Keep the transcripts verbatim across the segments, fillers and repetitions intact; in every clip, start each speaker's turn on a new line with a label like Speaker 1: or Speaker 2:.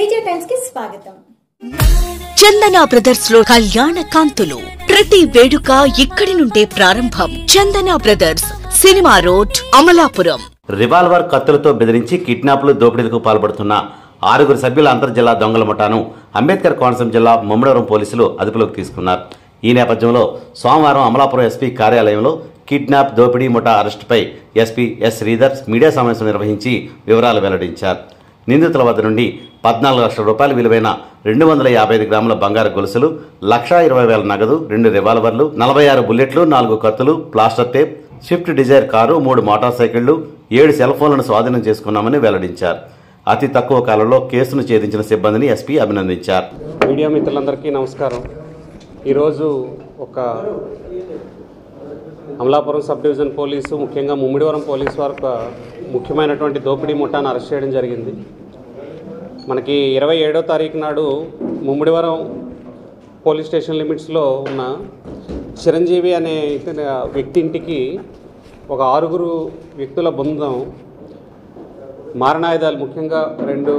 Speaker 1: Teja times కి స్వాగతం.
Speaker 2: చందన brothers లో కళ్యాణ కాంతులు ప్రతి వేడుక ఇక్కడి నుండే ప్రారంభం. Chandana brothers, cinema road, Amalapuram.
Speaker 3: Revolver కత్తులతో బెదిరించి కిడ్నాప్లు, దోపిడీలకు పాల్పడుతున్న ఆరుగురు సభ్యుల అంతర్జిల్లా దొంగల ముఠాను అంబేద్కర్ కోనసీమ జిల్లా ముమ్మడివరం పోలీసులు అదుపులోకి తీసుకున్నారు. ఈ నేపథ్యంలో సోమవారం అమలాపురం ఎస్పీ కార్యాలయంలో కిడ్నాప్, దోపిడీ ముఠా అరెస్టుపై ఎస్పీ ఎస్ శ్రీధర్ మీడియా సమావేశం నిర్వహించి వివరాలు వెల్లడించారు. నిందితుల వద్ద నుండి పద్నాలుగు లక్షల రూపాయల విలువైన రెండు వందల యాభై ఐదు గ్రాముల బంగారు గొలుసులు, లక్షా ఇరవై వేల నగదు, రెండు రివాల్వర్లు, నలభై ఆరు బుల్లెట్లు, నాలుగు కత్తులు, plaster tape, Swift Dzire car, మూడు మోటార్ సైకిళ్లు, ఏడు సెల్ ఫోన్లను స్వాధీనం చేసుకున్నామని వెల్లడించారు. అతి తక్కువ కాలంలో కేసును ఛేదించిన సిబ్బందిని ఎస్పీ అభినందించారు.
Speaker 4: మీడియా మిత్రులందరికీ నమస్కారం. ఈరోజు ఒక అమలాపురం సబ్ డివిజన్ పోలీసు, ముఖ్యంగా ముమ్మిడివరం పోలీసు వారు ఒక ముఖ్యమైనటువంటి దోపిడీ ముఠాను అరెస్ట్ చేయడం జరిగింది. మనకి ఇరవై ఏడో తారీఖు నాడు ముమ్మిడివరం పోలీస్ స్టేషన్ లిమిట్స్లో ఉన్న చిరంజీవి అనే వ్యక్తి ఇంటికి ఒక ఆరుగురు వ్యక్తుల బృందం మారణాయుధాలు, ముఖ్యంగా రెండు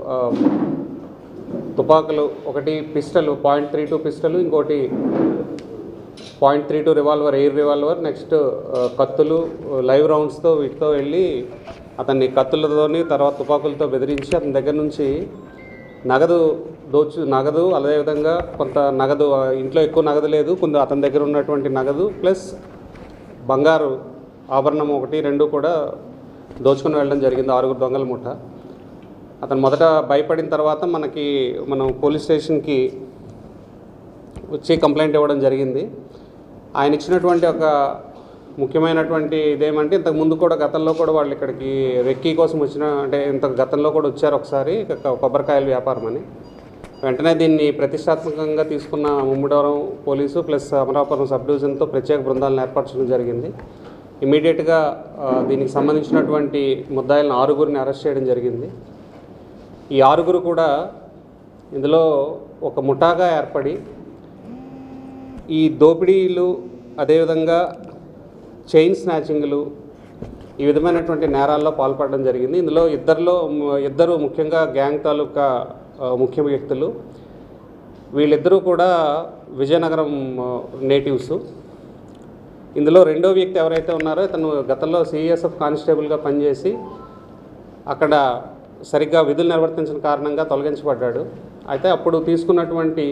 Speaker 4: తుపాకులు, ఒకటి pistol point three two pistol, ఇంకోటి point three two revolver, air revolver, next కత్తులు, లైవ్ రౌండ్స్తో వీటితో వెళ్ళి అతన్ని కత్తులతోని తర్వాత తుపాకులతో బెదిరించి అతని దగ్గర నుంచి నగదు దోచు నగదు అదేవిధంగా కొంత నగదు, ఇంట్లో ఎక్కువ నగదు లేదు, కొంత అతని దగ్గర ఉన్నటువంటి నగదు ప్లస్ బంగారు ఆభరణం ఒకటి రెండు కూడా దోచుకుని వెళ్ళడం జరిగింది. ఆరుగురు దొంగల ముఠ. అతను మొదట భయపడిన తర్వాత మనకి మనం పోలీస్ స్టేషన్కి వచ్చి కంప్లైంట్ ఇవ్వడం జరిగింది. ఆయన ఇచ్చినటువంటి ఒక ముఖ్యమైనటువంటి ఇదేమంటే, ఇంతకు ముందు కూడా గతంలో కూడా వాళ్ళు ఇక్కడికి రెక్కీ కోసం వచ్చిన, అంటే ఇంత గతంలో కూడా వచ్చారు ఒకసారి కొబ్బరికాయల వ్యాపారం అని. వెంటనే దీన్ని ప్రతిష్టాత్మకంగా తీసుకున్న Mummidivaram police plus Amalapuram sub డివిజన్తో ప్రత్యేక బృందాలను ఏర్పరచడం జరిగింది. ఇమీడియట్గా దీనికి సంబంధించినటువంటి ముద్దాయిలను ఆరుగురిని అరెస్ట్ చేయడం జరిగింది. ఈ ఆరుగురు కూడా ఇందులో ఒక ముఠాగా ఏర్పడి ఈ దోపిడీలు, అదేవిధంగా చైన్ స్నాచింగ్లు, ఈ విధమైనటువంటి నేరాల్లో పాల్పడడం జరిగింది. ఇందులో ఇద్దరిలో ఇద్దరు ముఖ్యంగా గ్యాంగ్ తాలూకా ముఖ్య వ్యక్తులు. వీళ్ళిద్దరూ కూడా విజయనగరం నేటివ్స్. ఇందులో రెండో వ్యక్తి ఎవరైతే ఉన్నారో ఇతను గతంలో సిఐఎస్ఎఫ్ కానిస్టేబుల్గా పనిచేసి అక్కడ సరిగ్గా విధులు నిర్వర్తించిన కారణంగా తొలగించబడ్డాడు. అయితే అప్పుడు తీసుకున్నటువంటి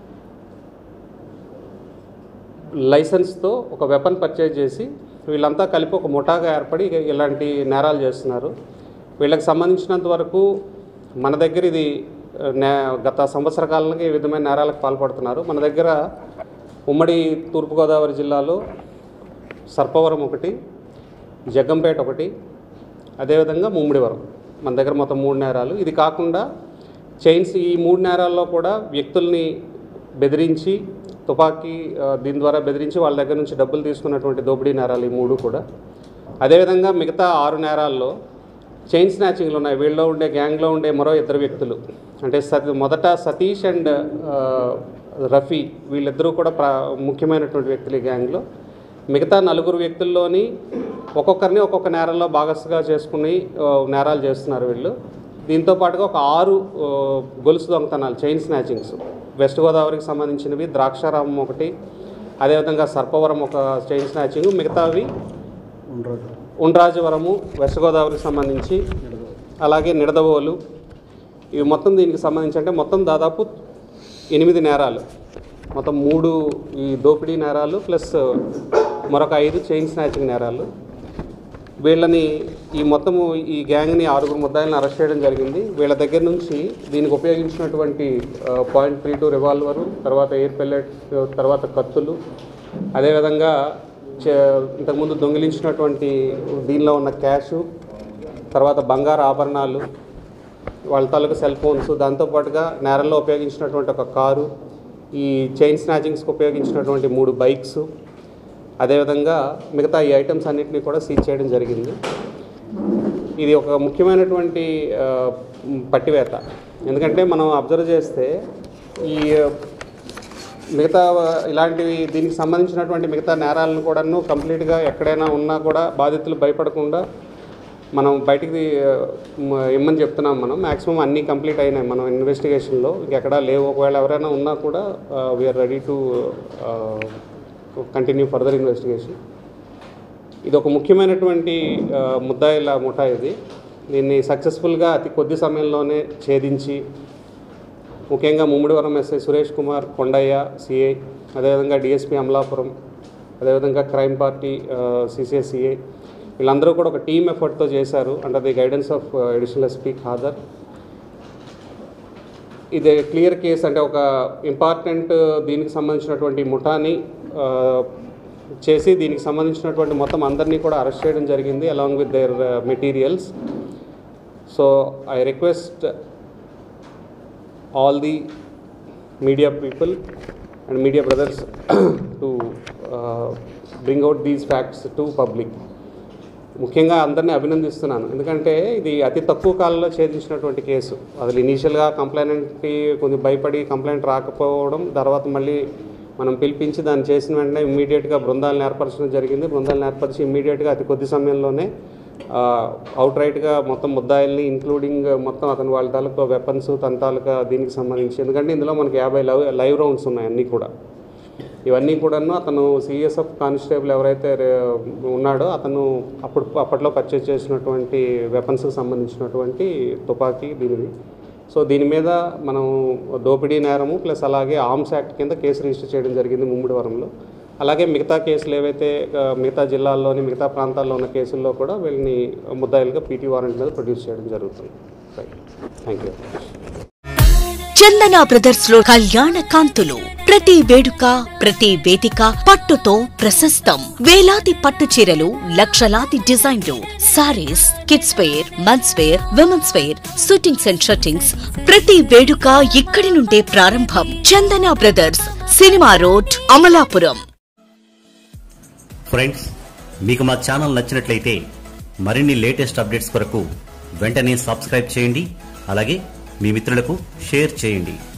Speaker 4: లైసెన్స్తో ఒక వెపన్ పర్చేజ్ చేసి వీళ్ళంతా కలిపి ఒక ముఠాగా ఏర్పడి ఇలాంటి నేరాలు చేస్తున్నారు. వీళ్ళకి సంబంధించినంత వరకు మన దగ్గర ఇది గత సంవత్సర కాలంగా ఈ విధమైన నేరాలకు పాల్పడుతున్నారు. మన దగ్గర ఉమ్మడి తూర్పుగోదావరి జిల్లాలో సర్పవరం ఒకటి, జగ్గంపేట ఒకటి, అదేవిధంగా ముమ్మిడివరం, మన దగ్గర మొత్తం మూడు నేరాలు. ఇది కాకుండా చైన్స్, ఈ మూడు నేరాల్లో కూడా వ్యక్తుల్ని బెదిరించి తుపాకీ దీని ద్వారా బెదిరించి వాళ్ళ దగ్గర నుంచి డబ్బులు తీసుకున్నటువంటి దోపిడీ నేరాలు ఈ మూడు కూడా. అదేవిధంగా మిగతా ఆరు నేరాల్లో చైన్ స్నాచింగ్లు ఉన్నాయి. వీళ్ళలో ఉండే గ్యాంగ్లో ఉండే మరో ఇద్దరు వ్యక్తులు, అంటే సతీ మొదట సతీష్ అండ్ రఫీ, వీళ్ళిద్దరూ కూడా ప్రా ముఖ్యమైనటువంటి వ్యక్తులు ఈ గ్యాంగ్లో. మిగతా నలుగురు వ్యక్తుల్లోని ఒక్కొక్కరిని ఒక్కొక్క నేరాల్లో భాగస్గా చేసుకుని నేరాలు చేస్తున్నారు వీళ్ళు. దీంతో పాటుగా ఒక ఆరు గొలుసు దొంగతనాలు, చైన్ స్నాచింగ్స్ వెస్ట్ గోదావరికి సంబంధించినవి, ద్రాక్షారామం ఒకటి, అదేవిధంగా సర్పవరం ఒక చైన్ స్నాచింగ్, మిగతావి ఉండ్రాజవరము వెస్ట్ గోదావరికి సంబంధించి, అలాగే నిడదవోలు, ఇవి మొత్తం దీనికి సంబంధించి అంటే మొత్తం దాదాపు ఎనిమిది నేరాలు, మొత్తం మూడు ఈ దోపిడీ నేరాలు ప్లస్ మరొక ఐదు చైన్ స్నాచింగ్ నేరాలు. వీళ్ళని ఈ మొత్తము ఈ గ్యాంగ్ని ఆరుగురు ముద్దాయిలను అరెస్ట్ చేయడం జరిగింది. వీళ్ళ దగ్గర నుంచి దీనికి ఉపయోగించినటువంటి పాయింట్ త్రీ టూ రివాల్వరు, తర్వాత ఎయిర్ పెల్లెట్, తర్వాత కత్తులు, అదేవిధంగా ఇంతకుముందు దొంగిలించినటువంటి దీనిలో ఉన్న క్యాషు, తర్వాత బంగారు ఆభరణాలు, వాళ్ళ తాలూకు సెల్ ఫోన్స్, దాంతోపాటుగా నేరంలో ఉపయోగించినటువంటి ఒక కారు, ఈ చైన్ స్నాచింగ్స్కి ఉపయోగించినటువంటి మూడు బైక్స్, అదేవిధంగా మిగతా ఈ ఐటమ్స్ అన్నింటినీ కూడా సీజ్ చేయడం జరిగింది. ఇది ఒక ముఖ్యమైనటువంటి పట్టివేత. ఎందుకంటే మనం అబ్జర్వ్ చేస్తే ఈ మిగతా ఇలాంటివి దీనికి సంబంధించినటువంటి మిగతా నేరాలను కూడాను కంప్లీట్గా ఎక్కడైనా ఉన్నా కూడా బాధితులు భయపడకుండా మనం బయటికి ఇమ్మని చెప్తున్నాం. మనం మ్యాక్సిమం అన్నీ కంప్లీట్ అయినాయి మనం ఇన్వెస్టిగేషన్లో, ఇంకెక్కడా లేవు. ఒకవేళ ఎవరైనా ఉన్నా కూడా we are ready to continue further investigation. ఇది ఒక ముఖ్యమైనటువంటి ముద్దాయిల ముఠా. ఇది దీన్ని సక్సెస్ఫుల్గా అతి కొద్ది సమయంలోనే ఛేదించి, ముఖ్యంగా ముమ్మిడివరం ఎస్ఐ సురేష్ కుమార్, కొండయ్య సిఐ, అదేవిధంగా డిఎస్పీ అమలాపురం, అదేవిధంగా క్రైమ్ పార్టీ సిసిఎస్ సిఐ, వీళ్ళందరూ కూడా ఒక టీమ్ ఎఫర్ట్తో చేశారు under the guidance of additional SP Khader. ఇది క్లియర్ కేస్, అంటే ఒక ఇంపార్టెంట్ దీనికి సంబంధించినటువంటి ముఠాని చేసి దీనికి సంబంధించినటువంటి మొత్తం అందరినీ కూడా అరెస్ట్ చేయడం జరిగింది along with there materials. So I request all the media people and media brothers to uh, bring out these facts to public. ముఖ్యంగా అందరినీ అభినందిస్తున్నాను, ఎందుకంటే ఇది అతి తక్కువ కాలంలో ఛేదించినటువంటి కేసు. అసలు ఇనీషియల్గా కంప్లైంట్కి కొంచెం భయపడి కంప్లైంట్ రాకపోవడం, తర్వాత మళ్ళీ మనం పిలిపించి దాన్ని చేసిన వెంటనే ఇమ్మీడియట్గా బృందాలను ఏర్పరచడం జరిగింది. బృందాలను ఏర్పరిచి ఇమ్మీడియట్గా అతి కొద్ది సమయంలోనే అవుట్ రైట్గా మొత్తం ముద్దాయిల్ని ఇంక్లూడింగ్ మొత్తం అతని వాళ్ళ తాలూకా వెపన్స్ తన తాలూకా దీనికి సంబంధించి, ఎందుకంటే ఇందులో మనకి యాభై లైవ్ లైవ్ రౌండ్స్ ఉన్నాయి అన్నీ కూడా. ఇవన్నీ కూడాను అతను సిఎస్ఎఫ్ కానిస్టేబుల్ ఎవరైతే ఉన్నాడో అతను అప్పుడు అప్పట్లో పర్చేజ్ చేసినటువంటి వెపన్స్కి సంబంధించినటువంటి తుపాకీ దీనివి. సో దీని మీద మనం దోపిడీ నేరము ప్లస్ అలాగే ఆర్మ్స్ యాక్ట్ కింద కేసు రిజిస్టర్ చేయడం జరిగింది ముమ్మిడివరంలో. అలాగే మిగతా కేసులు ఏవైతే మిగతా జిల్లాల్లోని మిగతా ప్రాంతాల్లో ఉన్న కేసుల్లో కూడా వీళ్ళని ముద్దాయిలుగా పీటీ వారెంట్ మీద ప్రొడ్యూస్ చేయడం జరుగుతుంది. Thank you.
Speaker 2: చందన బ్రదర్స్ లో కళ్యాణ కాంతులు. ప్రతి వేడుక, ప్రతి వేదిక పట్టుతో ప్రశస్తం. వేలాది పట్టు చీరలు, లక్షలాది డిజైన్లు, sarees, kids wear, men's wear, women's wear, shootings and shirtings. ప్రతి వేడుక ఇక్కడి నుండే ప్రారంభం. Chandana brothers, cinema road, Amalapuram.
Speaker 3: Friends, మీకు మా ఛానల్ నచ్చినట్లయితే మరిన్ని లేటెస్ట్ అప్డేట్స్ కొరకు వెంటనే సబ్స్క్రైబ్ చేయండి. అలాగే మీ మిత్రులకు షేర్ చేయండి.